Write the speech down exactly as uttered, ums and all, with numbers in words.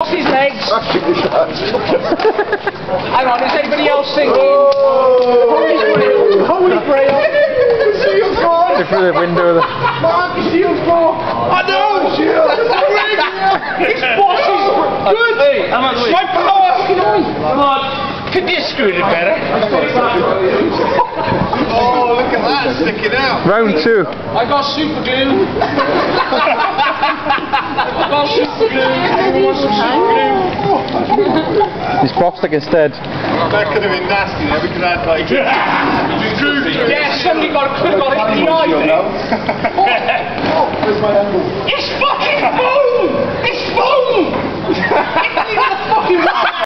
cross his legs. Hang on, is anybody else thinking? Holy Grail! Holy Grail! Shields gone! Through the window. The... Mark, the shield's gone! I know! It's bosses! Good! Hey, I'm not My power! Come on. Could you screw it better? Oh, look at that sticking out! Round two. I got super glue. I got super glue. Anyone want some super glue? He's plastic instead. That could have been nasty there because I had like... Yeah, somebody got, could have got it in the eye there. Where's my angle? It's fucking foam! It's foam! It's even a fucking